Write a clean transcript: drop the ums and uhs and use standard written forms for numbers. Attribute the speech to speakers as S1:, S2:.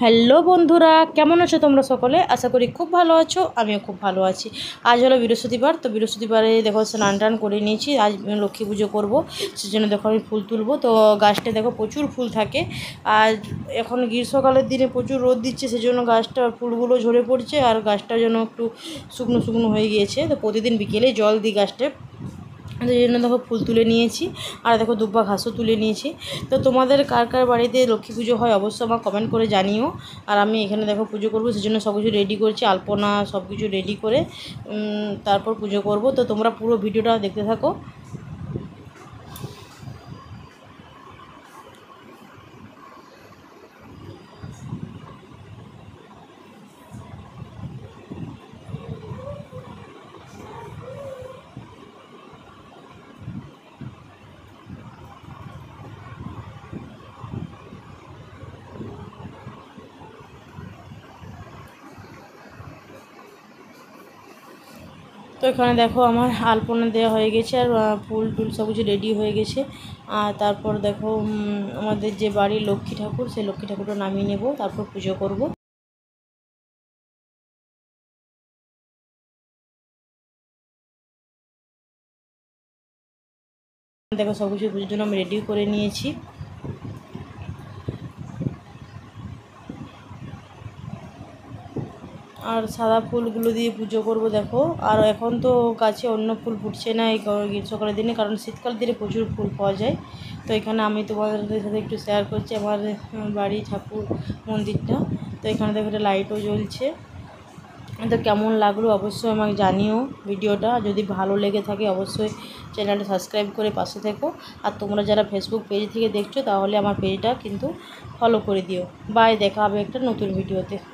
S1: Hello বন্ধুরা, কেমন আছো তোমরা সকলে? আশা করি খুব ভালো আছো। আমিও খুব ভালো আছি। আজ হলো বৃহস্পতিবার, তো বৃহস্পতিবারে দেখো স্নান টান করে নিয়েছি। আজ লক্ষ্মী পুজো করবো, সেজন্য দেখো আমি ফুল তুলবো। তো গাছটা দেখো প্রচুর ফুল থাকে। আর এখন গ্রীষ্মকালের দিনে প্রচুর রোদ দিচ্ছে, সেজন্য গাছটা ফুলগুলো ঝরে পড়ছে আর গাছটা যেন একটু শুকনো শুকনো হয়ে গিয়েছে। তো প্রতিদিন বিকেলে জল দিই গাছটা, এই জন্য দেখো ফুল তুলে নিয়েছি। আর দেখো দুব্বা ঘাসও তুলে নিয়েছি। তো তোমাদের কার কার বাড়িতে লক্ষ্মী পুজো হয় অবশ্যই আমার কমেন্ট করে জানিও। আর আমি এখানে দেখো পুজো করবো, সেজন্য সব কিছু রেডি করছি, আলপনা সব কিছু রেডি করে তারপর পুজো করব। তো তোমরা পুরো ভিডিওটা দেখতে থাকো। তো এখানে দেখো আমার আলপনা দেওয়া হয়ে গেছে আর ফুল টুল সব কিছু রেডি হয়ে গেছে। আর তারপর দেখো আমাদের যে বাড়ির লক্ষ্মী ঠাকুর, সেই লক্ষ্মী ঠাকুরটা নামিয়ে নেব, তারপর পুজো করব। দেখো সব কিছু পুজোর জন্য আমি রেডি করে নিয়েছি। আর সাদা ফুলগুলো দিয়ে পুজো করব দেখো। আর এখন তো গাছে অন্য ফুল ফুটছে না এই গ্রীষ্মকালের দিনে, কারণ শীতকালের দিনে প্রচুর ফুল পাওয়া যায়। তো এখানে আমি তোমাদের সাথে একটু শেয়ার করছি আমার বাড়ি ঠাকুর মন্দিরটা। তো এখানে দেখো একটা লাইটও জ্বলছে। তো কেমন লাগলো অবশ্যই আমাকে জানিও। ভিডিওটা যদি ভালো লেগে থাকে অবশ্যই চ্যানেলটা সাবস্ক্রাইব করে পাশে থেকো। আর তোমরা যারা ফেসবুক পেজ থেকে দেখছো তাহলে আমার পেজটা কিন্তু ফলো করে দিও। বাই, দেখা হবে একটা নতুন ভিডিওতে।